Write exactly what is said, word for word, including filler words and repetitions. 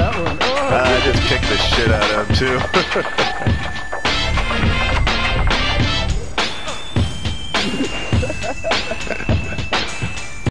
that one. Oh, Uh, I just kicked the shit out of him too.